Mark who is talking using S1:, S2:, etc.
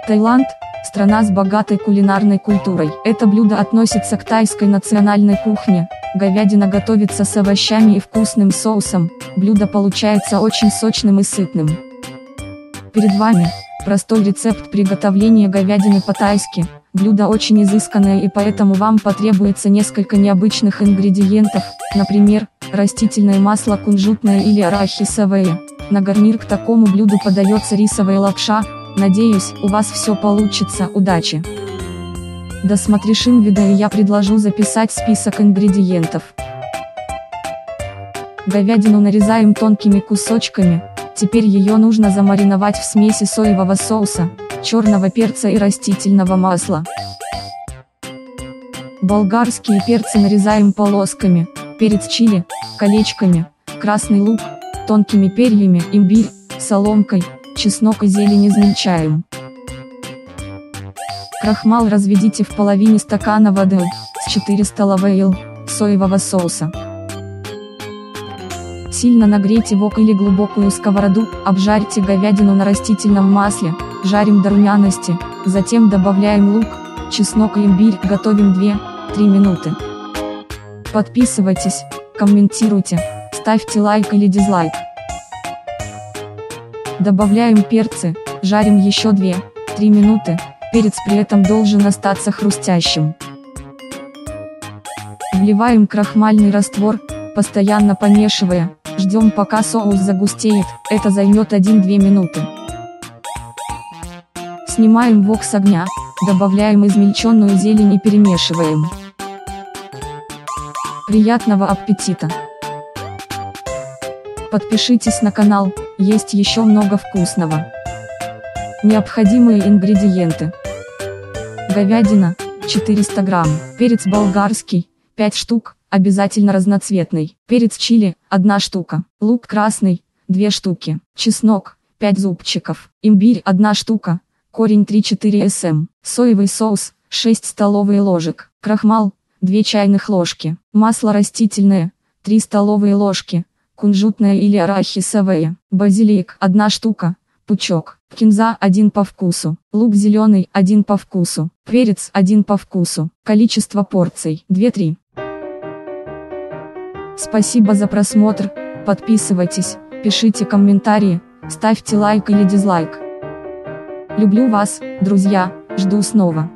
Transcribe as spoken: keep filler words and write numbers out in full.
S1: Таиланд – страна с богатой кулинарной культурой. Это блюдо относится к тайской национальной кухне. Говядина готовится с овощами и вкусным соусом. Блюдо получается очень сочным и сытным. Перед вами простой рецепт приготовления говядины по-тайски. Блюдо очень изысканное, и поэтому вам потребуется несколько необычных ингредиентов, например, растительное масло кунжутное или арахисовое. На гарнир к такому блюду подается рисовая лапша. Надеюсь, у вас все получится. Удачи! Досмотришь видео, и я предложу записать список ингредиентов. Говядину нарезаем тонкими кусочками. Теперь ее нужно замариновать в смеси соевого соуса, черного перца и растительного масла. Болгарские перцы нарезаем полосками, перец чили – колечками, красный лук – тонкими перьями, имбирь – соломкой, чеснок и зелень измельчаем. Крахмал разведите в половине стакана воды с четыре столовые ложки соевого соуса. Сильно нагрейте вок или глубокую сковороду, обжарьте говядину на растительном масле, жарим до румяности, затем добавляем лук, чеснок и имбирь, готовим две-три минуты. Подписывайтесь, комментируйте, ставьте лайк или дизлайк. Добавляем перцы, жарим еще две-три минуты, перец при этом должен остаться хрустящим. Вливаем крахмальный раствор, постоянно помешивая, ждем пока соус загустеет, это займет одну-две минуты. Снимаем вок с огня, добавляем измельченную зелень и перемешиваем. Приятного аппетита! Подпишитесь на канал, есть еще много вкусного. Необходимые ингредиенты: говядина четыреста грамм, перец болгарский пять штук, обязательно разноцветный, перец чили одна штука, лук красный две штуки, чеснок пять зубчиков, имбирь одна штука, корень три-четыре см, соевый соус шесть столовых ложек, крахмал две чайных ложки, масло растительное три столовые ложки, кунжутное или арахисовое, базилик одна штука, пучок, кинза один по вкусу, лук зеленый один по вкусу, перец один по вкусу, количество порций две-три. Спасибо за просмотр, подписывайтесь, пишите комментарии, ставьте лайк или дизлайк. Люблю вас, друзья, жду снова.